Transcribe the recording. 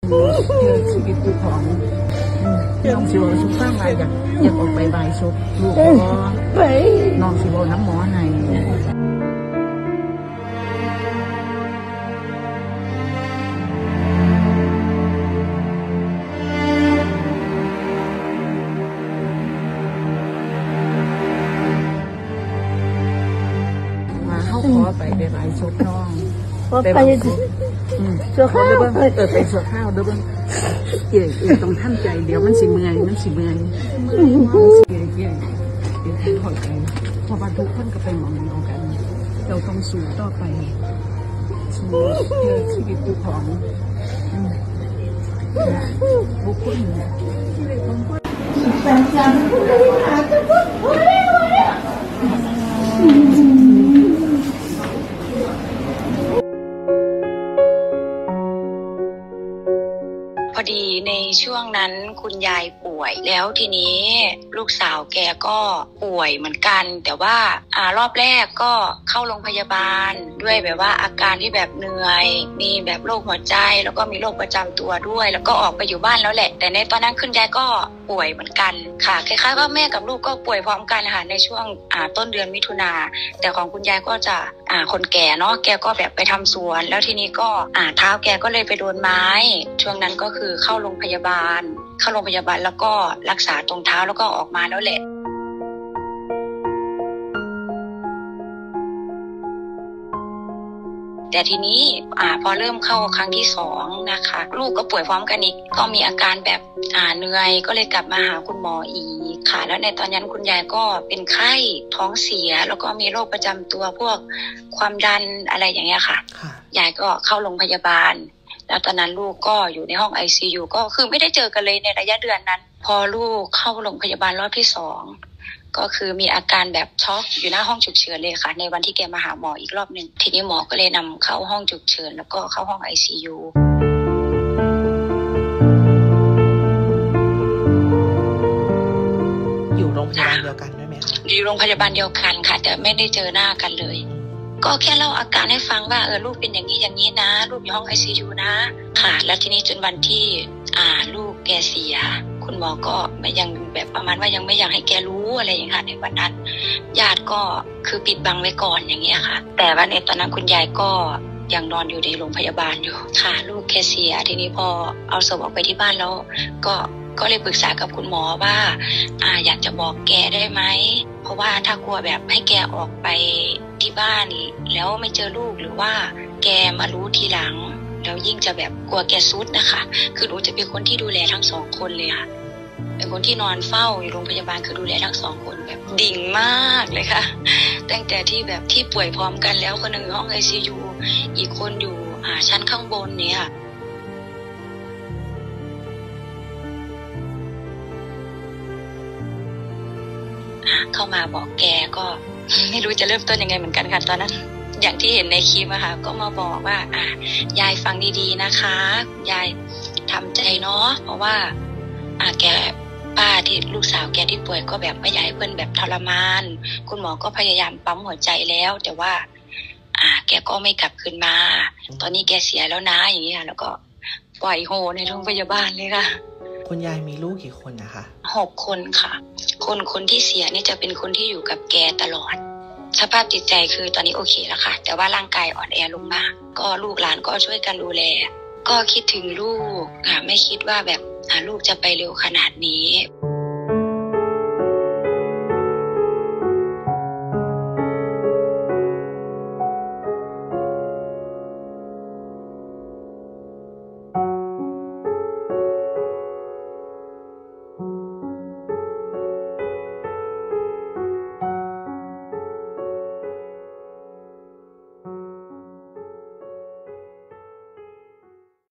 ชีวิตอยู่ของน้องสิวชุกสร้างอะไรอยากออกไปบายชุกลูกก็น้องสิวน้ำหมอให้มาเข้าขอไปบายชุกน้องไปเสือข้าวไปเสือข้าวเด้อเบิ้งเกี่ยต้องท่านใจเดี๋ยวมันสิเมื่อยเกี่ยถอยใจพอบรรทุกท่านก็ไปมองเดียวกันเราต้องสู้ต่อไปสู้เพื่อชีวิตอยู่ของบุคคลพอดีในช่วงนั้นคุณยายป่วยแล้วทีนี้ลูกสาวแกก็ป่วยเหมือนกันแต่ว่ารอบแรกก็เข้าโรงพยาบาลด้วยแบบว่าอาการที่แบบเหนื่อยมีแบบโรคหัวใจแล้วก็มีโรคประจำตัวด้วยแล้วก็ออกไปอยู่บ้านแล้วแหละแต่ในตอนนั้นคุณยายก็ป่วยเหมือนกันค่ะคล้ายๆว่าแม่กับลูกก็ป่วยพร้อมกันค่ะในช่วงต้นเดือนมิถุนาแต่ของคุณยายก็จะคนแก่เนาะแกก็แบบไปทำสวนแล้วทีนี้ก็เท้าแกก็เลยไปโดนไม้ช่วงนั้นก็คือเข้าโรงพยาบาลแล้วก็รักษาตรงเท้าแล้วก็ออกมาแล้วแหละแต่ทีนี้พอเริ่มเข้าครั้งที่2นะคะลูกก็ป่วยพร้อมกันอีกก็มีอาการแบบเหนื่อยก็เลยกลับมาหาคุณหมออีกค่ะแล้วในตอนนั้นคุณยายก็เป็นไข้ท้องเสียแล้วก็มีโรคประจำตัวพวกความดันอะไรอย่างเงี้ยค่ะยายก็เข้าโรงพยาบาลแล้วตอนนั้นลูกก็อยู่ในห้อง ICU ก็คือไม่ได้เจอกันเลยในระยะเดือนนั้นพอลูกเข้าโรงพยาบาลรอบที่2ก็คือมีอาการแบบช็อกอยู่หน้าห้องฉุกเฉินเลยค่ะในวันที่แกมาหาหมออีกรอบนึงทีนี้หมอก็เลยนำเข้าห้องฉุกเฉินแล้วก็เข้าห้อง ICU อยู่โรงพยาบาลเดียวกันด้วยไหมคะอยู่โรงพยาบาลเดียวกันค่ะแต่ไม่ได้เจอหน้ากันเลยก็แค่เล่าอาการให้ฟังว่าลูกเป็นอย่างนี้นะลูกอยู่ห้อง ICU นะค่ะแล้วทีนี้จนวันที่ลูกแกเสียคุณหมอก็ยังแบบประมาณว่ายังไม่อยากให้แกรู้อะไรอย่างเงี้ยในวันนั้นญาติก็คือปิดบังไว้ก่อนอย่างเงี้ยค่ะแต่ว่าในตอนนั้นคุณยายก็ยังนอนอยู่ในโรงพยาบาลอยู่ค่ะลูกแกเสียทีนี้พอเอาศพออกไปที่บ้านแล้วก็เลยปรึกษากับคุณหมอว่าอยากจะบอกแกได้ไหมเพราะว่าถ้ากลัวแบบให้แกออกไปที่บ้านแล้วไม่เจอลูกหรือว่าแกมารู้ทีหลังแล้วยิ่งจะแบบกลัวแกซุดนะคะคือหนูจะเป็นคนที่ดูแลทั้ง2คนเลยค่ะเป็นคนที่นอนเฝ้าอยู่โรงพยาบาลคือดูแลทั้ง2คนแบบดิ่งมากเลยค่ะตั้งแต่ที่แบบที่ป่วยพร้อมกันแล้วคนหนึ่งห้อง ICU อีกคนอยู่ชั้นข้างบนเนี่ยเข้ามาบอกแกก็ไม่รู้จะเริ่มต้นยังไงเหมือนกันค่ะตอนนั้นอย่างที่เห็นในคลิปอะค่ะก็มาบอกว่ายายฟังดีๆนะคะยายทำใจเนาะเพราะว่าแกป้าที่ลูกสาวแกที่ป่วยก็แบบไม่อยากให้เพิ่นแบบทรมานคุณหมอก็พยายามปั๊มหัวใจแล้วแต่ว่าแกก็ไม่กลับคืนมาตอนนี้แกเสียแล้วนะอย่างนี้ค่ะแล้วก็ปล่อยโฮในโรงพยาบาลเลยค่ะคุณยายมีลูกกี่คนนะคะ 6 คนค่ะคนที่เสียนี่จะเป็นคนที่อยู่กับแกตลอดสภาพจิตใจคือตอนนี้โอเคแล้วค่ะแต่ว่าร่างกายอ่อนแอลงมากก็ลูกหลานก็ช่วยกันดูแลก็คิดถึงลูกไม่คิดว่าแบบลูกจะไปเร็วขนาดนี้